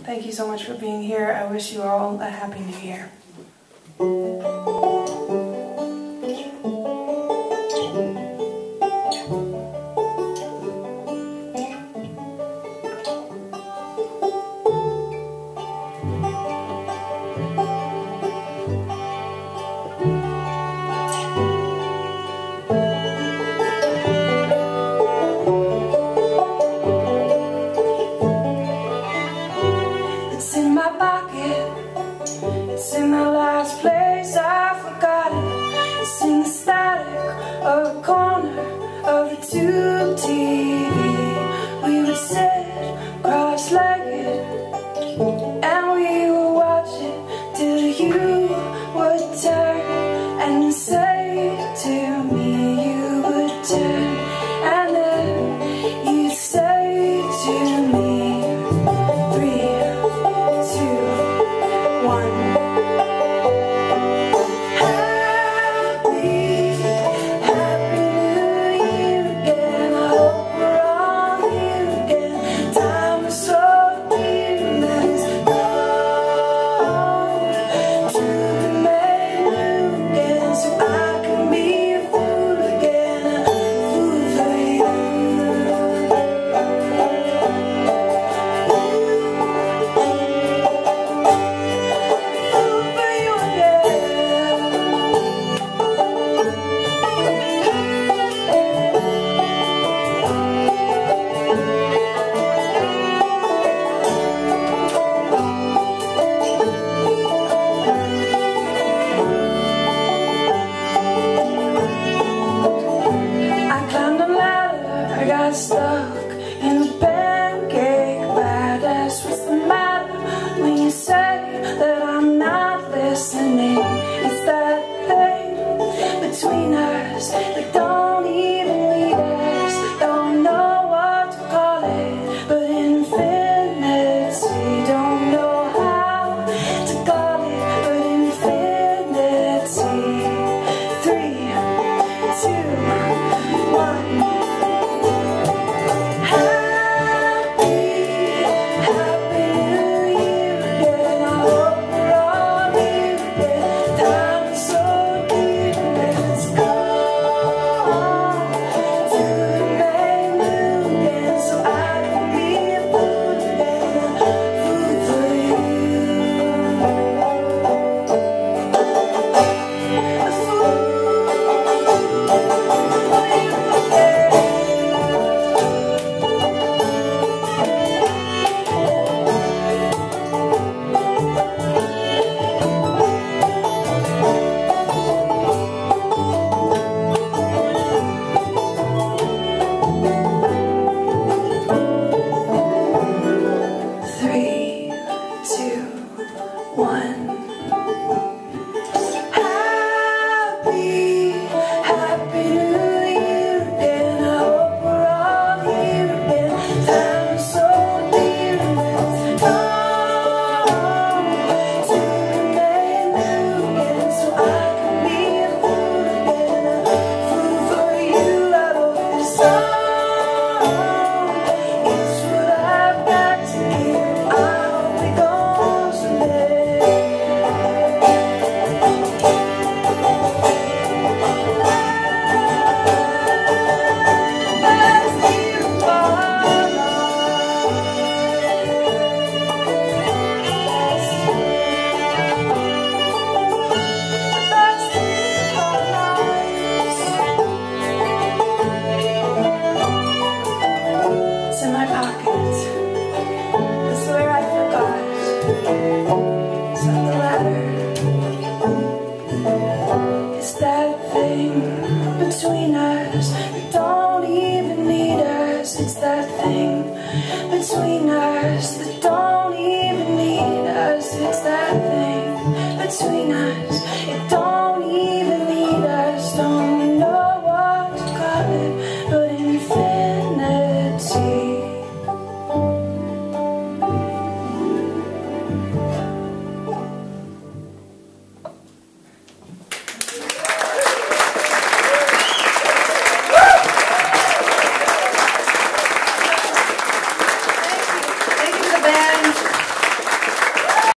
Thank you so much for being here. I wish you all a happy new year. It's in the last place I forgot it. It's in the static of the corner of the tube TV. We would sit cross-legged and we would watch it till you would turn and say to me, you would turn and then you'd say to me, 3, 2, 1. Stuck in the pancake lattice. What's the matter when you say that I'm not listening? It's that thing between us that don't even need us. Don't know what to call it, but infinity. Don't know how to call it, but infinity. 3, 2, 1. Between us, we don't even need us. It's that thing between us.